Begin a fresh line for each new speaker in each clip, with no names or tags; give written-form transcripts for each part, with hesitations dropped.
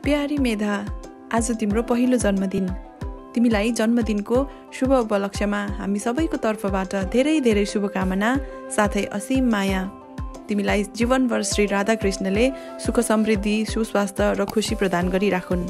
प्यारी मेधा, आज तिम्रो पहिलो जन्मदिन। तिमीलाई जन्मदिनको शुभ उपलक्ष्यमा हामी सबैको तर्फबाट धेरै धेरै शुभकामना साथै असीम माया। तिमीलाई जीवनभर श्री राधाकृष्णले सुख समृद्धि, सुस्वास्थ्य र खुशी प्रदान गरिराखुन्।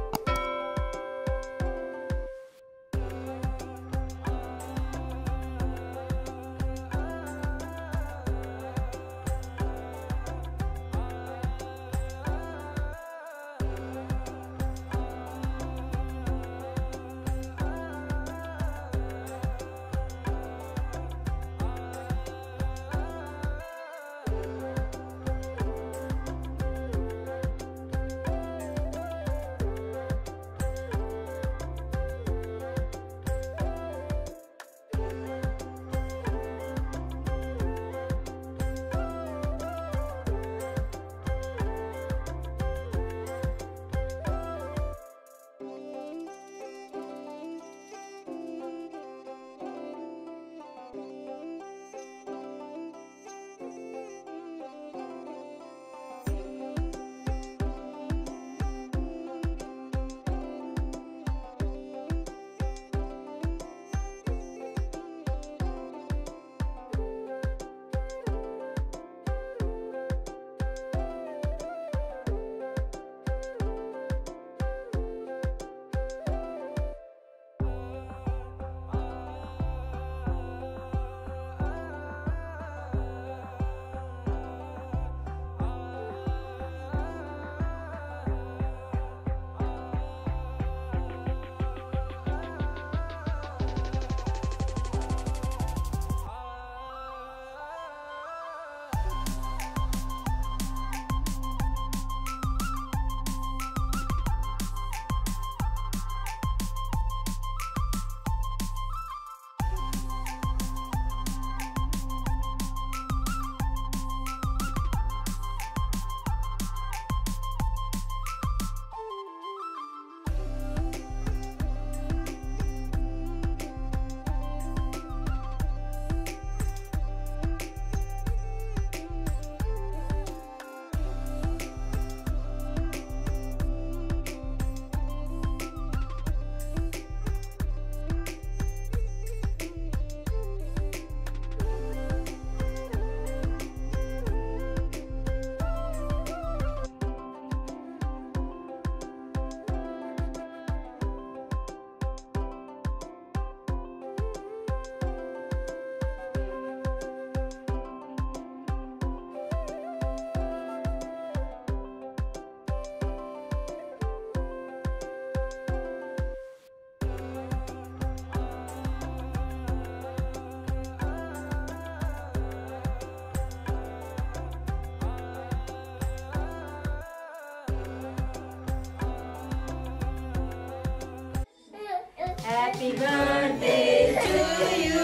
Happy birthday to you.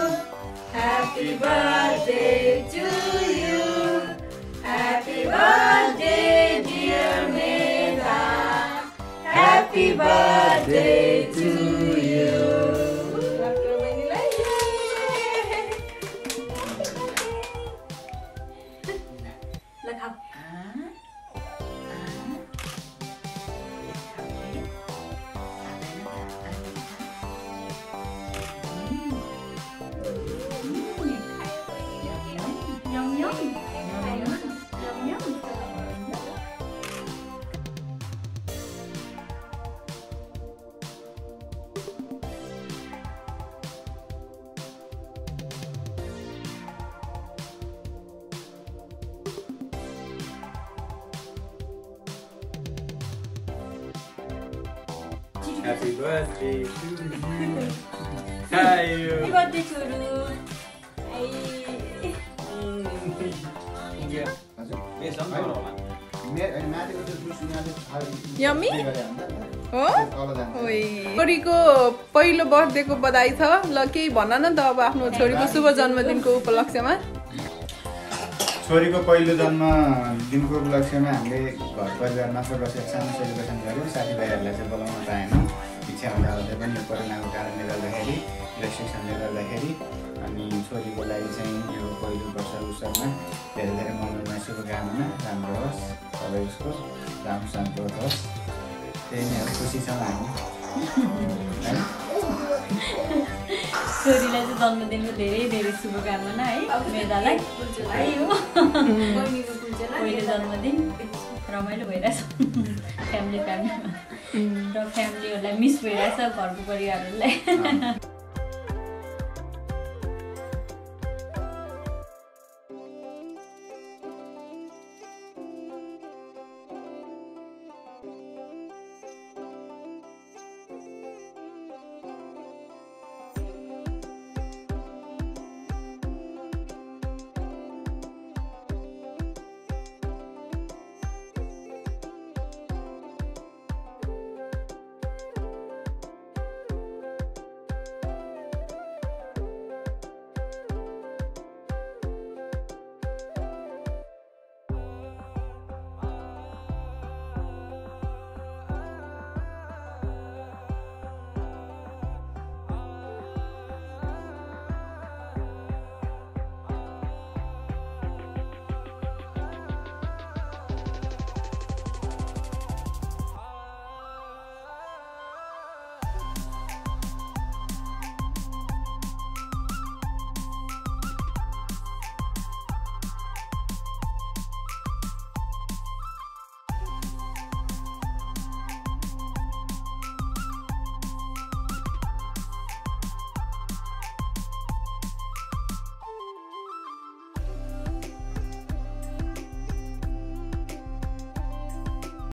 Happy birthday to you. Happy birthday, dear Medha. Happy birthday to you.
Happy birthday to you. Happy
birthday to you.
यम्मी हो छोरीको पहिलो बर्थडेको बधाई छ। ल केही भन न त अब आफ्नो छोरीको शुभ जन्मदिनको उपलक्ष्यमा।
छोरीको पहिलो जन्मदिनको उपलक्ष्यमा हामीले घर परिवारमा बसेर सानो सेलिब्रेसन गऱ्यौँ। साथीभाइहरूलाई चाहिँ बोलाउन पाएनौँ, इच्छा हुँदा पनि कोरोनाको कारणले गर्दाखेरि, रेस्ट्रिक्सनले गर्दाखेरि। अनि छोरीको लागि चाहिँ यो पहिलो वर्ष उत्सवमा धेरै धेरै मनोरञ्जन शुभकामना। राम्रो होस्, सबै उसको राम्रो सन्तोष होस्। त्यही नै हो, खुसी छौँ हामी है।
छोरीलाई चाहिँ जन्मदिनको धेरै धेरै शुभकामना है मेधालाई। पहिलो जन्मदिन रमाइलो भइरहेछ फ्यामिलीमा र फ्यामिलीहरूलाई मिस भइरहेछ घरको परिवारहरूलाई।